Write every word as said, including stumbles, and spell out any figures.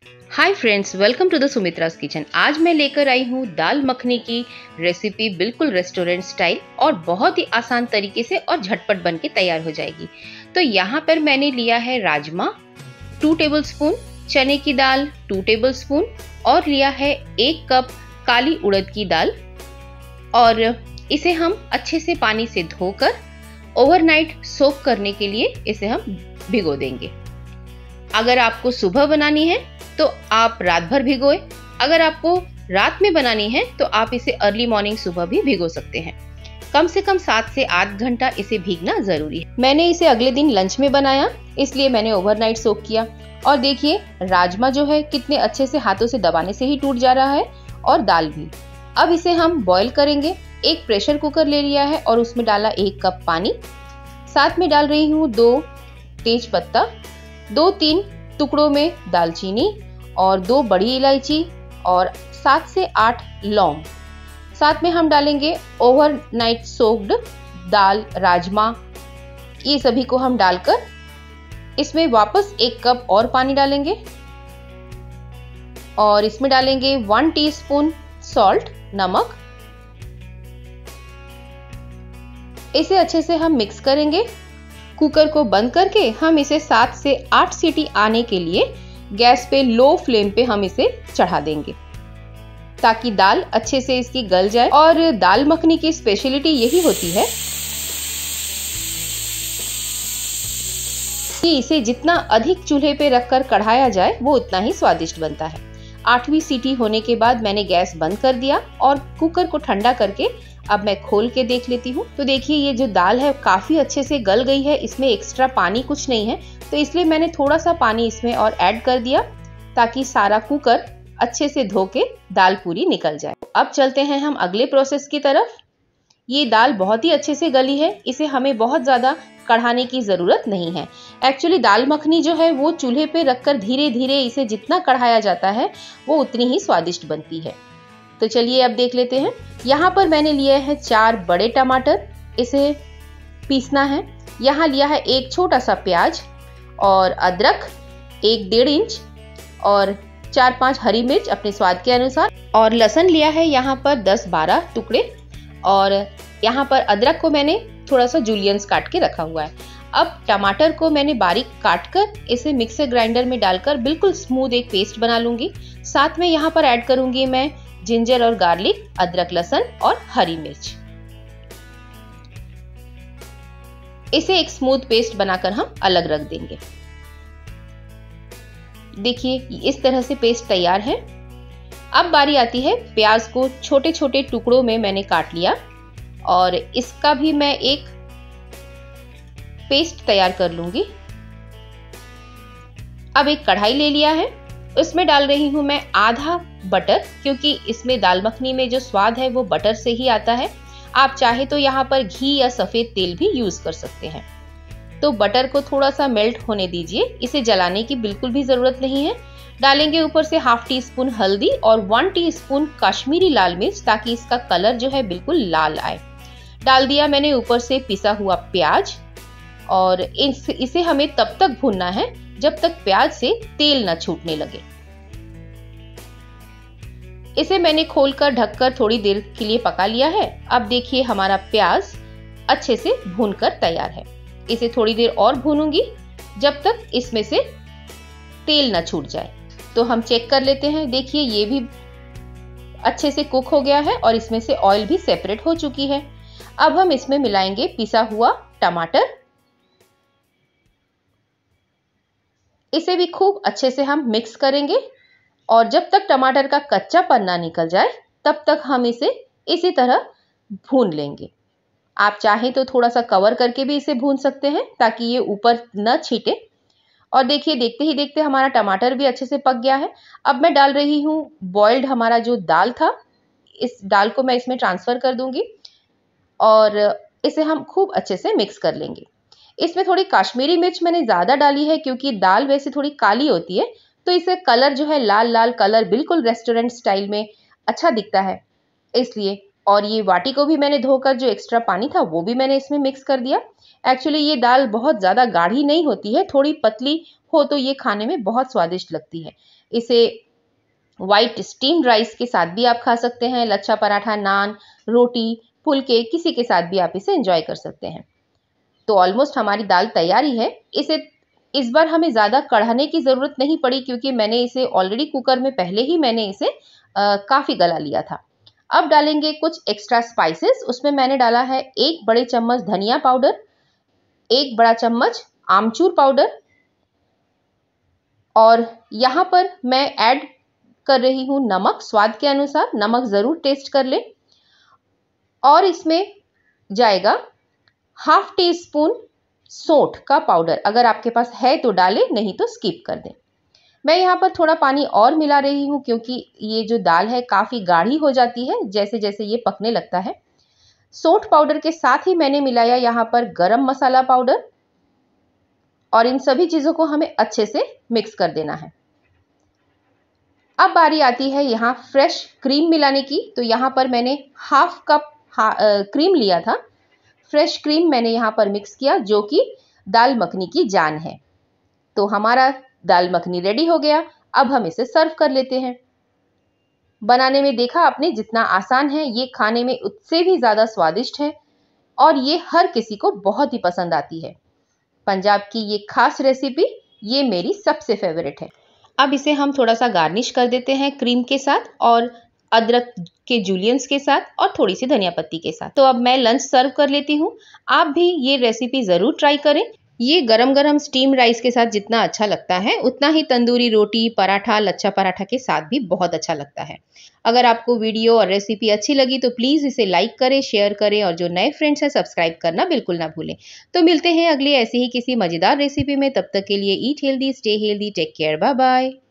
Hi friends, welcome to the Sumitra's kitchen. आज मैं लेकर आई हूँ दाल मखनी की रेसिपी, बिल्कुल रेस्टोरेंट स्टाइल और बहुत ही आसान तरीके से और झटपट बन के तैयार हो जाएगी। तो यहाँ पर मैंने लिया है राजमा टू टेबलस्पून, चने की दाल टू टेबलस्पून और लिया है एक कप काली उड़द की दाल। और इसे हम अच्छे से पानी से धोकर ओवरनाइट सोक करने के लिए इसे हम भिगो देंगे। अगर आपको सुबह बनानी है तो आप रात भर भिगोए, अगर आपको रात में बनानी है तो आप इसे अर्ली मॉर्निंग सुबह भी भिगो सकते हैं। कम से कम सात से आठ घंटा इसे भीगना जरूरी है। मैंने इसे अगले दिन लंच में बनाया, इसलिए मैंने ओवरनाइट सोक किया। और देखिए राजमा जो है कितने अच्छे से हाथों से दबाने से ही टूट जा रहा है, और दाल भी। अब इसे हम बॉईल करेंगे। एक प्रेशर कुकर ले लिया है और उसमें डाला एक कप पानी। साथ में डाल रही हूँ दो तेज पत्ता, दो तीन टुकड़ों में दालचीनी और दो बड़ी इलायची और सात से आठ लौंग। साथ में हम डालेंगे ओवरनाइट सोक्ड दाल, राजमा, ये सभी को हम डालकर इसमें वापस एक कप और पानी डालेंगे और इसमें डालेंगे वन टीस्पून सॉल्ट, नमक। इसे अच्छे से हम मिक्स करेंगे। कुकर को बंद करके हम इसे सात से आठ सीटी आने के लिए गैस पे लो फ्लेम पे हम इसे चढ़ा देंगे, ताकि दाल अच्छे से इसकी गल जाए। और दाल मखनी की स्पेशलिटी यही होती है कि इसे जितना अधिक चूल्हे पे रखकर कढ़ाया जाए वो उतना ही स्वादिष्ट बनता है। आठवीं सीटी होने के बाद मैंने गैस बंद कर दिया और कुकर को ठंडा करके अब मैं खोल के देख लेती हूँ। तो देखिए ये जो दाल है काफी अच्छे से गल गई है, इसमें एक्स्ट्रा पानी कुछ नहीं है, तो इसलिए मैंने थोड़ा सा पानी इसमें और ऐड कर दिया ताकि सारा कुकर अच्छे से धो के दाल पूरी निकल जाए। अब चलते हैं हम अगले प्रोसेस की तरफ। ये दाल बहुत ही अच्छे से गली है, इसे हमें बहुत ज्यादा कढ़ाने की जरूरत नहीं है। एक्चुअली दाल मखनी जो है वो चूल्हे पे रखकर धीरे धीरे इसे जितना कढ़ाया जाता है वो उतनी ही स्वादिष्ट बनती है। तो चलिए अब देख लेते हैं। यहाँ पर मैंने लिए है चार बड़े टमाटर, इसे पीसना है। यहाँ लिया है एक छोटा सा प्याज और अदरक एक डेढ़ इंच और चार पांच हरी मिर्च अपने स्वाद के अनुसार, और लहसुन लिया है यहाँ पर दस बारह टुकड़े। और यहाँ पर अदरक को मैंने थोड़ा सा जूलियंस काट के रखा हुआ है। अब टमाटर को मैंने बारीक काट कर इसे मिक्सर ग्राइंडर में डालकर बिल्कुल स्मूथ एक पेस्ट बना लूंगी। साथ में यहाँ पर ऐड करूंगी मैं जिंजर और गार्लिक, अदरक, लहसुन और हरी मिर्च। इसे एक स्मूथ पेस्ट बनाकर हम अलग रख देंगे। देखिए इस तरह से पेस्ट तैयार है। अब बारी आती है प्याज को छोटे छोटे टुकड़ों में मैंने काट लिया और इसका भी मैं एक पेस्ट तैयार कर लूंगी। अब एक कढ़ाई ले लिया है, इसमें डाल रही हूं मैं आधा बटर, क्योंकि इसमें दाल मखनी में जो स्वाद है वो बटर से ही आता है। आप चाहे तो यहाँ पर घी या सफेद तेल भी यूज कर सकते हैं। तो बटर को थोड़ा सा मेल्ट होने दीजिए, इसे जलाने की बिल्कुल भी जरूरत नहीं है। डालेंगे ऊपर से हाफ टी स्पून हल्दी और वन टीस्पून कश्मीरी लाल मिर्च, ताकि इसका कलर जो है बिल्कुल लाल आए। डाल दिया मैंने ऊपर से पिसा हुआ प्याज, और इस, इसे हमें तब तक भूनना है जब तक प्याज से तेल न छूटने लगे। इसे मैंने खोलकर ढककर थोड़ी देर के लिए पका लिया है। अब देखिए हमारा प्याज अच्छे से भूनकर तैयार है। इसे थोड़ी देर और भूनूंगी जब तक इसमें से तेल न छूट जाए। तो हम चेक कर लेते हैं। देखिए ये भी अच्छे से कुक हो गया है और इसमें से ऑयल भी सेपरेट हो चुकी है। अब हम इसमें मिलाएंगे पिसा हुआ टमाटर। इसे भी खूब अच्छे से हम मिक्स करेंगे और जब तक टमाटर का कच्चापन ना निकल जाए तब तक हम इसे इसी तरह भून लेंगे। आप चाहें तो थोड़ा सा कवर करके भी इसे भून सकते हैं ताकि ये ऊपर न छीटे। और देखिए देखते ही देखते हमारा टमाटर भी अच्छे से पक गया है। अब मैं डाल रही हूँ बॉइल्ड हमारा जो दाल था, इस दाल को मैं इसमें ट्रांसफर कर दूंगी और इसे हम खूब अच्छे से मिक्स कर लेंगे। इसमें थोड़ी कश्मीरी मिर्च मैंने ज्यादा डाली है, क्योंकि दाल वैसे थोड़ी काली होती है, तो इसे कलर जो है लाल लाल कलर बिल्कुल रेस्टोरेंट स्टाइल में अच्छा दिखता है, इसलिए। और ये वाटी को भी मैंने धोकर जो एक्स्ट्रा पानी था वो भी मैंने इसमें मिक्स कर दिया। एक्चुअली ये दाल बहुत ज्यादा गाढ़ी नहीं होती है, थोड़ी पतली हो तो ये खाने में बहुत स्वादिष्ट लगती है। इसे व्हाइट स्टीम्ड राइस के साथ भी आप खा सकते हैं, लच्छा पराठा, नान, रोटी, फुलके, किसी के साथ भी आप इसे एंजॉय कर सकते हैं। तो ऑलमोस्ट हमारी दाल तैयारी है। इसे इस बार हमें ज़्यादा कढ़ाने की ज़रूरत नहीं पड़ी क्योंकि मैंने इसे ऑलरेडी कुकर में पहले ही मैंने इसे आ, काफ़ी गला लिया था। अब डालेंगे कुछ एक्स्ट्रा स्पाइसेस। उसमें मैंने डाला है एक बड़े चम्मच धनिया पाउडर, एक बड़ा चम्मच आमचूर पाउडर, और यहाँ पर मैं ऐड कर रही हूँ नमक स्वाद के अनुसार। नमक ज़रूर टेस्ट कर लें। और इसमें जाएगा हाफ टी स्पून सौंठ का पाउडर। अगर आपके पास है तो डालें, नहीं तो स्किप कर दें। मैं यहाँ पर थोड़ा पानी और मिला रही हूँ क्योंकि ये जो दाल है काफ़ी गाढ़ी हो जाती है जैसे जैसे ये पकने लगता है। सौंठ पाउडर के साथ ही मैंने मिलाया यहाँ पर गरम मसाला पाउडर, और इन सभी चीज़ों को हमें अच्छे से मिक्स कर देना है। अब बारी आती है यहाँ फ्रेश क्रीम मिलाने की। तो यहाँ पर मैंने हाफ कप हा, क्रीम लिया था। फ्रेश क्रीम मैंने यहाँ पर मिक्स किया जो कि दाल मखनी की जान है। तो हमारा दाल मखनी रेडी हो गया। अब हम इसे सर्व कर लेते हैं। बनाने में देखा आपने जितना आसान है, ये खाने में उससे भी ज़्यादा स्वादिष्ट है और ये हर किसी को बहुत ही पसंद आती है। पंजाब की ये खास रेसिपी ये मेरी सबसे फेवरेट है। अब इसे हम थोड़ा सा गार्निश कर देते हैं क्रीम के साथ और अदरक के जूलियंस के साथ और थोड़ी सी धनिया पत्ती के साथ। तो अब मैं लंच सर्व कर लेती हूँ। आप भी ये रेसिपी ज़रूर ट्राई करें। ये गरम गरम स्टीम राइस के साथ जितना अच्छा लगता है उतना ही तंदूरी रोटी, पराठा, लच्छा पराठा के साथ भी बहुत अच्छा लगता है। अगर आपको वीडियो और रेसिपी अच्छी लगी तो प्लीज़ इसे लाइक करें, शेयर करें और जो नए फ्रेंड्स हैं सब्सक्राइब करना बिल्कुल ना भूलें। तो मिलते हैं अगले ऐसे ही किसी मज़ेदार रेसिपी में। तब तक के लिए eat healthy, stay healthy, take care, bye bye.